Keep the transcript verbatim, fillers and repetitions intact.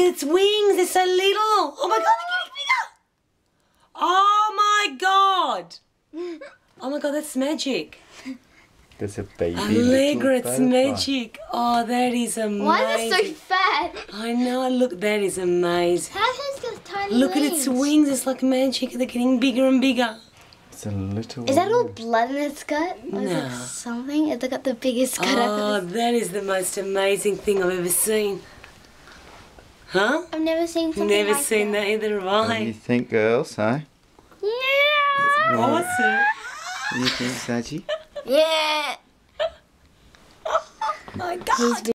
at its wings. They're so little. Oh my God, they're getting bigger. Oh my God. Oh my God, that's magic. There's a baby Allegra, little it's butterfly. magic. Oh, that is amazing. Why is it so fat? I know, look, that is amazing. How has it got tiny Look wings? at its wings, it's like magic. They're getting bigger and bigger. It's a little Is that all one. blood in its gut? Or is No. it something? It's got the biggest gut Oh, ever. that is the most amazing thing I've ever seen. Huh? I've never seen something Never like seen that, either have What do you I. think, girls, huh? Yeah. Awesome. What do you think, Saji? Yeah. Oh my God.